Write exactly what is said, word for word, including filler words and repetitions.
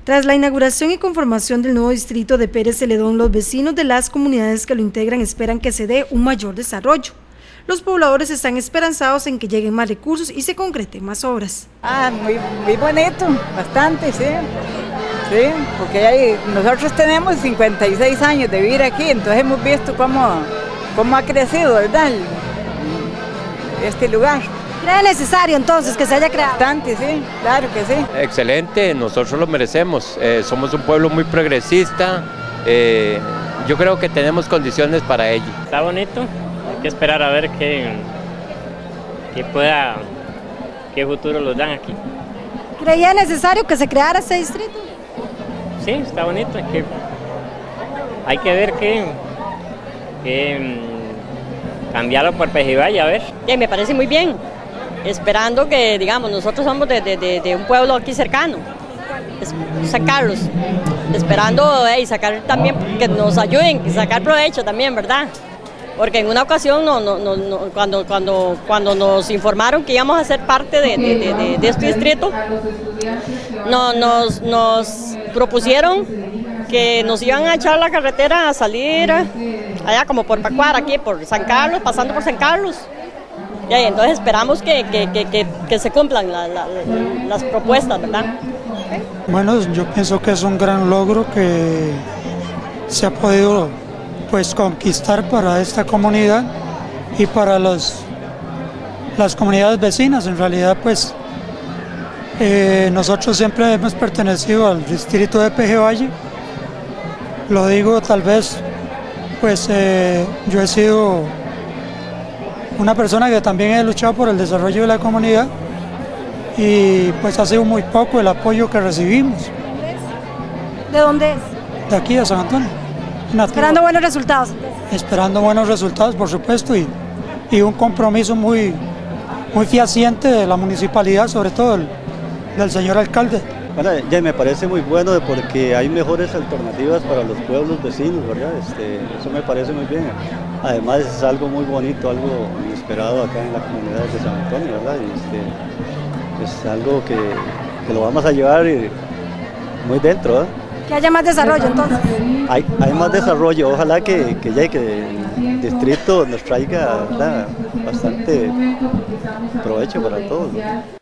Tras la inauguración y conformación del nuevo distrito de Pérez Celedón, los vecinos de las comunidades que lo integran esperan que se dé un mayor desarrollo. Los pobladores están esperanzados en que lleguen más recursos y se concreten más obras. Ah, muy, muy bonito, bastante, sí. Sí, porque hay, nosotros tenemos cincuenta y seis años de vivir aquí, entonces hemos visto cómo, cómo ha crecido, ¿verdad? Este lugar. ¿Cree necesario entonces que se haya creado? Bastante, sí, claro que sí. Excelente, nosotros lo merecemos, eh, somos un pueblo muy progresista, eh, yo creo que tenemos condiciones para ello. Está bonito, hay que esperar a ver qué, qué pueda, qué futuro nos dan aquí. ¿Creía necesario que se creara este distrito? Sí, está bonito, hay que, hay que ver qué, qué cambiarlo por Pejibaya, a ver. Sí, me parece muy bien, esperando que, digamos, nosotros somos de, de, de, de un pueblo aquí cercano, es, San Carlos, esperando eh, y sacar también, que nos ayuden y sacar provecho también, ¿verdad? Porque en una ocasión, no, no, no, no, cuando, cuando, cuando nos informaron que íbamos a ser parte de, de, de, de, de este distrito, no, nos, nos propusieron que nos iban a echar la carretera a salir allá como por Pacuara, aquí por San Carlos, pasando por San Carlos. Y ahí, entonces esperamos que, que, que, que, que se cumplan la, la, las propuestas, ¿verdad? Bueno, yo pienso que es un gran logro que se ha podido pues conquistar para esta comunidad y para los, las comunidades vecinas. En realidad, pues eh, nosotros siempre hemos pertenecido al distrito de Pejevalle. Lo digo tal vez, pues eh, yo he sido una persona que también he luchado por el desarrollo de la comunidad y pues ha sido muy poco el apoyo que recibimos. ¿De dónde es? De aquí, de San Antonio. Esperando buenos resultados. Esperando buenos resultados, por supuesto, y, y un compromiso muy, muy fehaciente de la municipalidad, sobre todo el, del señor alcalde. Bueno, ya me parece muy bueno porque hay mejores alternativas para los pueblos vecinos, ¿verdad? Este, eso me parece muy bien. Además es algo muy bonito, algo inesperado acá en la comunidad de San Antonio, ¿verdad? Y este, es algo que, que lo vamos a llevar muy dentro, ¿eh? Que haya más desarrollo entonces. Hay, hay más desarrollo, ojalá que, que, ya, que el distrito nos traiga, ¿verdad?, bastante provecho para todos, ¿no?